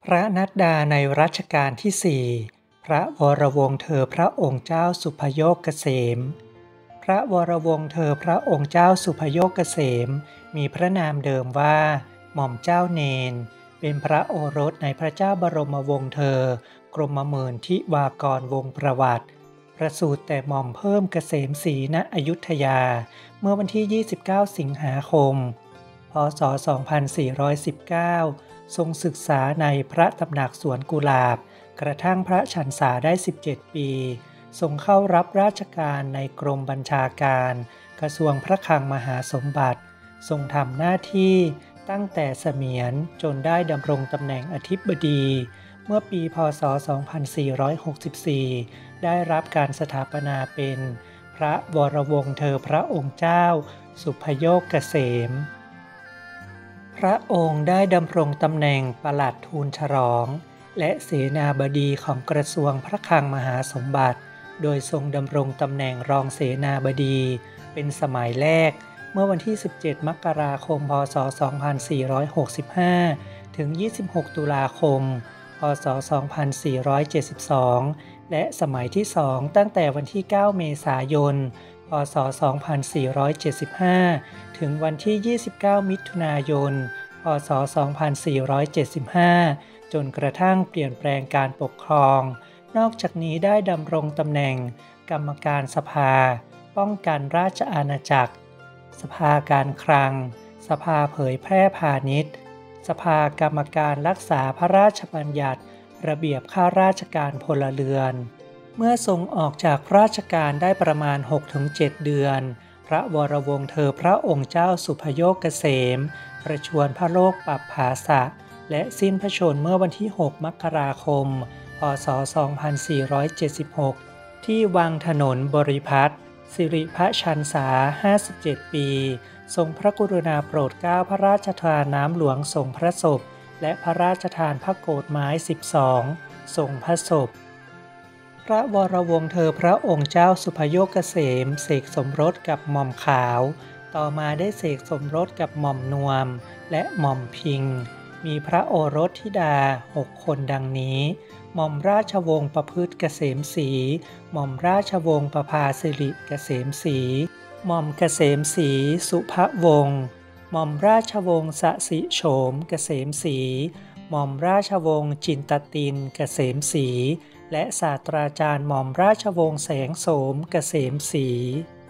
พระนัดดาในรัชกาลที่สี่พระวรวงศ์เธอพระองค์เจ้าสุภโยคเกษมพระวรวงศ์เธอพระองค์เจ้าสุภโยคเกษมมีพระนามเดิมว่าหม่อมเจ้าเนนเป็นพระโอรสในพระเจ้าบรมวงศ์เธอกรมหมื่นทิวากรวงศ์ประวัติประสูติแต่หม่อมเพิ่มเกษมศรีณอยุธยาเมื่อวันที่ 29 สิงหาคม พ.ศ. 2419 ทรงศึกษาในพระตำหนักสวนกุหลาบกระทั่งพระชันษาได้ 17 ปีทรงเข้ารับราชการในกรมบัญชาการกระทรวงพระคลังมหาสมบัติทรงทำหน้าที่ตั้งแต่เสมียนจนได้ดำรงตำแหน่งอธิบดีเมื่อปีพ.ศ. 2464 ได้รับการสถาปนาเป็นพระวรวงศ์เธอพระองค์เจ้าสุภโยคเกษมพระองค์ได้ดำรงตำแหน่งปลัดทูลฉลองและเสนาบดีของกระทรวงพระคลังมหาสมบัติโดยทรงดำรงตำแหน่งรองเสนาบดีเป็นสมัยแรกเมื่อวันที่ 17 มกราคม พ.ศ. 2465 ถึง 26 ตุลาคม พ.ศ. 2472 และสมัยที่ 2 ตั้งแต่วันที่ 9 เมษายน พ.ศ. 2475 ถึงวันที่ 29 มิถุนายน พ.ศ. 2475 จนกระทั่งเปลี่ยนแปลงการปกครองนอกจากนี้ได้ดำรงตำแหน่งกรรมการสภาป้องกันราชอาณาจักรสภาการคลังสภาเผยแพร่พาณิชย์สภากรรมการรักษาพระราชบัญญัติระเบียบข้าราชการพลเรือนเมื่อทรงออกจากราชการได้ประมาณ 6-7 เดือนพระวรวงศ์เธอพระองค์เจ้าสุภโยคเกษมประชวรพระโลกปัปภาสะและสิ้นพระชนม์เมื่อวันที่ 6 มกราคม พ.ศ. 2476 ที่วังถนนบริพัตรสิริพระชันษา 57 ปี ทรงพระกรุณาโปรดเกล้าพระราชทานน้ำหลวงส่งพระศพและพระราชทานพระโกฐไม้ 12 ส่งพระศพพระวรวงศ์เธอพระองค์เจ้าสุภโยคเกษมเสกสมรสกับหม่อมขาวต่อมาได้เสกสมรสกับหม่อมนวมและหม่อมพิงมีพระโอรสธิดา 6 คนดังนี้หม่อมราชวงศ์ประพฤติเกษมศรีหม่อมราชวงศ์ประภาสิริเกษมศรีหม่อมเกษมศรีสุภวงศ์หม่อมราชวงศ์สสิโฉมเกษมศรีหม่อมราชวงศ์จินตตินเกษมศรีและศาสตราจารย์หม่อมราชวงศ์แสงโสมเกษมศรี